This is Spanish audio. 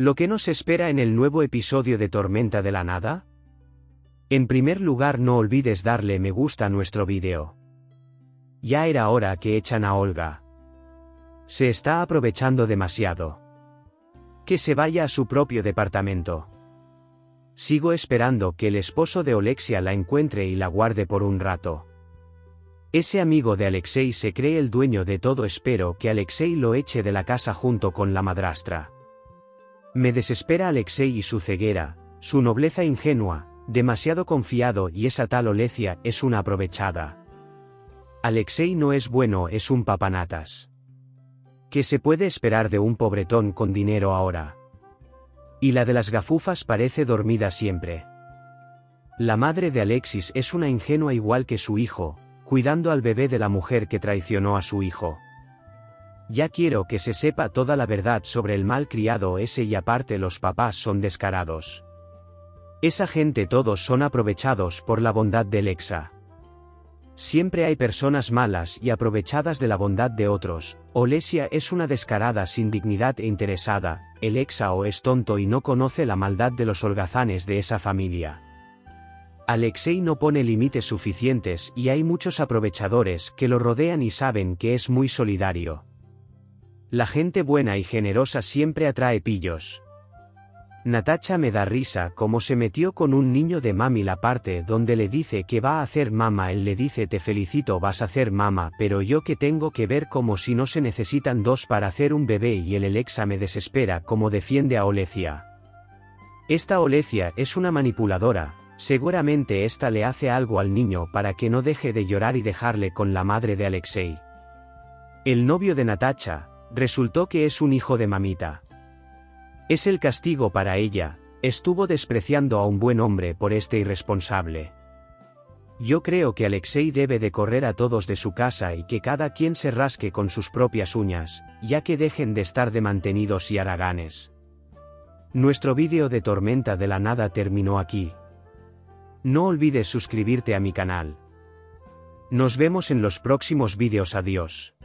¿Lo que nos espera en el nuevo episodio de Tormenta de la Nada? En primer lugar, no olvides darle me gusta a nuestro vídeo. Ya era hora que echan a Olga. Se está aprovechando demasiado. Que se vaya a su propio departamento. Sigo esperando que el esposo de Olexia la encuentre y la guarde por un rato. Ese amigo de Alexei se cree el dueño de todo. Espero que Alexei lo eche de la casa junto con la madrastra. Me desespera Alexei y su ceguera, su nobleza ingenua, demasiado confiado, y esa tal Olesia es una aprovechada. Alexei no es bueno, es un papanatas. ¿Qué se puede esperar de un pobretón con dinero ahora? Y la de las gafufas parece dormida siempre. La madre de Alexis es una ingenua igual que su hijo, cuidando al bebé de la mujer que traicionó a su hijo. Ya quiero que se sepa toda la verdad sobre el mal criado ese, y aparte los papás son descarados. Esa gente todos son aprovechados por la bondad de Lexa. Siempre hay personas malas y aprovechadas de la bondad de otros. Olesia es una descarada sin dignidad e interesada. El Lexa o es tonto y no conoce la maldad de los holgazanes de esa familia. Alexei no pone límites suficientes y hay muchos aprovechadores que lo rodean y saben que es muy solidario. La gente buena y generosa siempre atrae pillos. Natacha me da risa como se metió con un niño de mami. La parte donde le dice que va a hacer mama, él le dice te felicito, vas a hacer mama, pero yo que tengo que ver, como si no se necesitan dos para hacer un bebé. Y el Alexa me desespera como defiende a Olesia. Esta Olesia es una manipuladora, seguramente esta le hace algo al niño para que no deje de llorar y dejarle con la madre de Alexei. El novio de Natacha resultó que es un hijo de mamita. Es el castigo para ella, estuvo despreciando a un buen hombre por este irresponsable. Yo creo que Alexei debe de correr a todos de su casa y que cada quien se rasque con sus propias uñas, ya que dejen de estar de mantenidos y haraganes. Nuestro vídeo de Tormenta de la Nada terminó aquí. No olvides suscribirte a mi canal. Nos vemos en los próximos vídeos. Adiós.